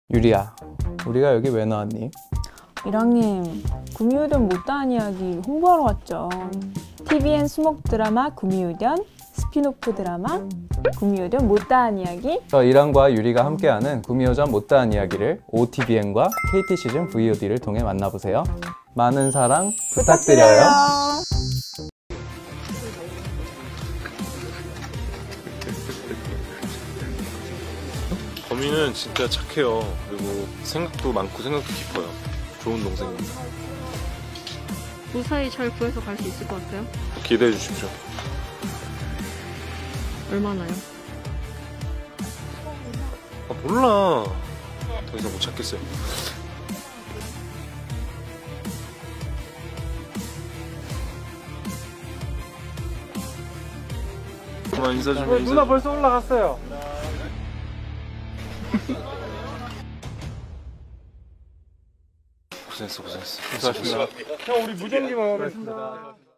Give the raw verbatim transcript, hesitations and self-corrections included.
유리야, 우리가 여기 왜 나왔니? 이랑님, 구미호전 못다한 이야기 홍보하러 왔죠. 티비엔 수목 드라마 구미호전, 스피노프 드라마 구미호전 못다한 이야기. 저 이랑과 유리가 함께하는 구미호전 못다한 이야기를 오티비엔과 케이티 시즌 브이오디를 통해 만나보세요. 많은 사랑 부탁드려요. 부탁드려요. 범인은 진짜 착해요. 그리고 생각도 많고 생각도 깊어요. 좋은 동생입니다. 무사히 잘 구해서 갈 수 있을 것 같아요? 기대해 주십시오. 얼마나요? 아, 몰라. 더 이상 못 찾겠어요. 누나 인사 좀 해. 누나 벌써 올라갔어요. 고생했어, 고생했어. 형, 우리 무전기만 하겠습니다.